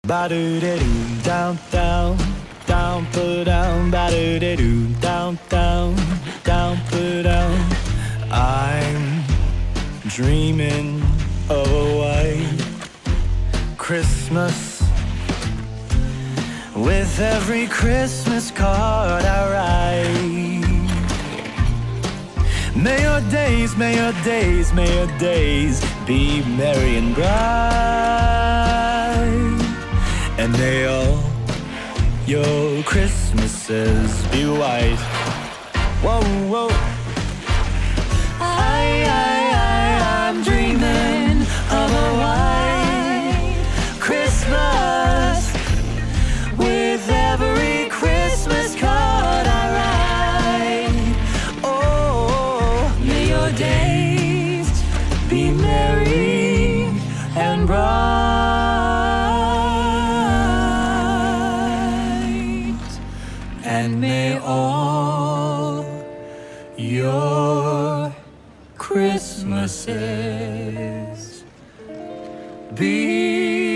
Ba do de doo down down down put down ba do de doo down down down put down. I'm dreaming of a white Christmas, with every Christmas card I write. May your days, may your days, may your days be merry and bright, and may all your Christmases be white. Whoa, whoa. I'm dreaming of a white Christmas, with every Christmas card I write. Oh, may your days be merry and bright, and may all your Christmases be